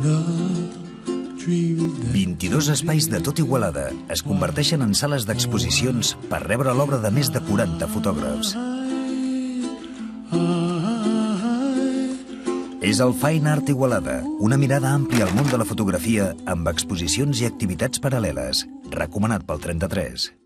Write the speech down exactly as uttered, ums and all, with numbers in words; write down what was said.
vint-i-dos espais de tot Igualada es converteixen en sales d'exposicions per rebre l'obra de més de quaranta fotògrafs. És el Fine Art Igualada, una mirada àmplia al món de la fotografia amb exposicions i activitats paral·leles. Recomanat pel trenta-tres.